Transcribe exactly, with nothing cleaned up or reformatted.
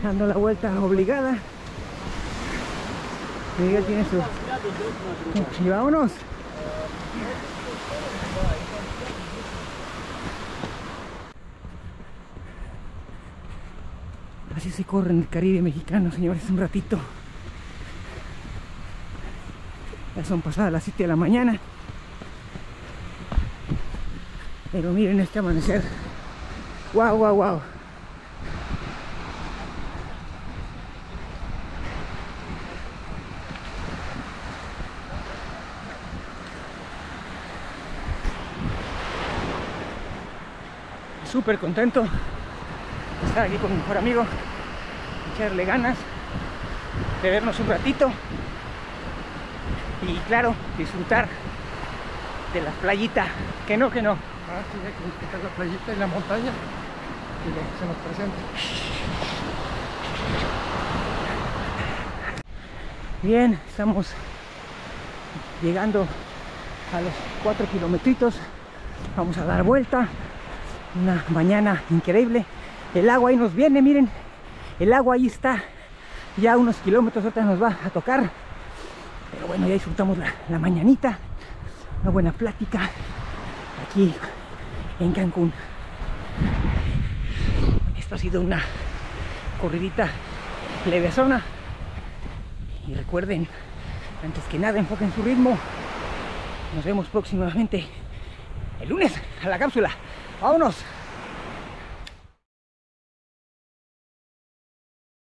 dando la vuelta obligada. Miguel tiene su... Y vámonos. Así se corre en el Caribe mexicano, señores, un ratito. Ya son pasadas las siete de la mañana. Pero miren este amanecer. Wow, wow, wow. Súper contento de estar aquí con mi mejor amigo, echarle ganas, de vernos un ratito y claro, disfrutar de la playita, que no, que no. Ah, sí, hay que disfrutar la playita y la montaña y lo que se nos presenta. Bien, estamos llegando a los cuatro kilometritos, vamos a dar vuelta. Una mañana increíble, el agua ahí nos viene, miren, el agua ahí está, ya unos kilómetros, ahorita nos va a tocar, pero bueno, ya disfrutamos la, la mañanita, una buena plática aquí en Cancún. Esto ha sido una corridita levesona y recuerden, antes que nada, enfoquen su ritmo. Nos vemos próximamente el lunes a la cápsula. ¡Vámonos!